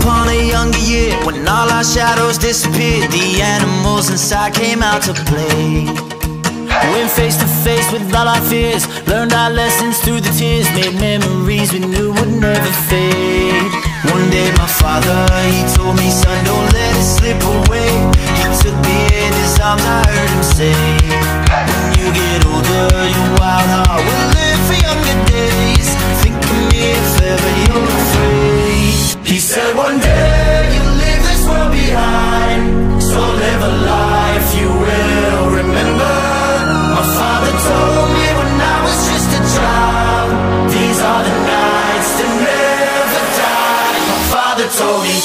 upon a younger year, when all our shadows disappeared, the animals inside came out to play. Went face to face with all our fears, learned our lessons through the tears, made memories we knew would never fade. One day my father, he told me, son, don't let it slip away. He took me in his arms, I heard him say, when you get older, your wild heart will live for younger days. Think of me if ever you're afraid. He said one day you'll leave this world behind, so live a life you will remember. My father told me when I was just a child, these are the nights that never die. My father told me.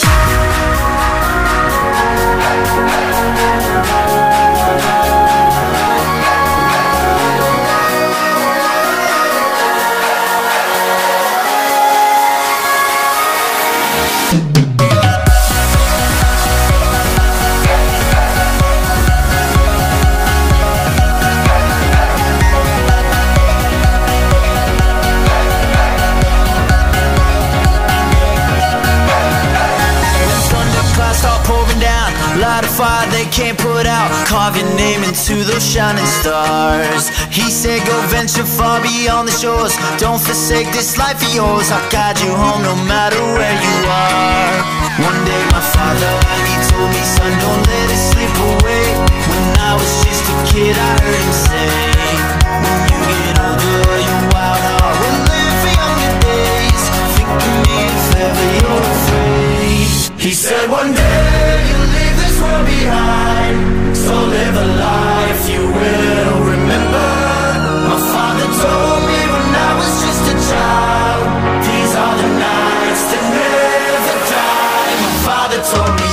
Light a fire they can't put out, carve your name into those shining stars. He said go venture far beyond the shores, don't forsake this life of yours. I'll guide you home no matter where you are. One day my father, he told me, son, don't let it slip away. When I was just a kid I heard him say, when you get older your wild heart will live for younger days. Think of me if ever you're afraid. He said one day you'll leave this world behind, so live a life you will remember. My father told me when I was just a child, these are the nights that never die. My father told me.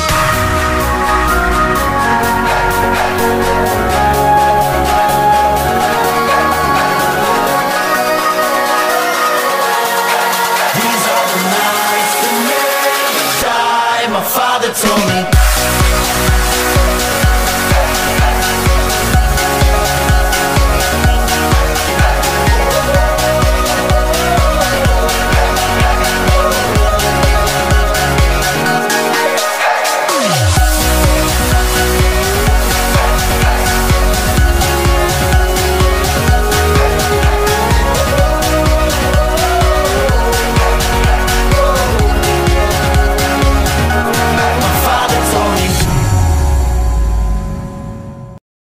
These are the nights that never die. My father told me.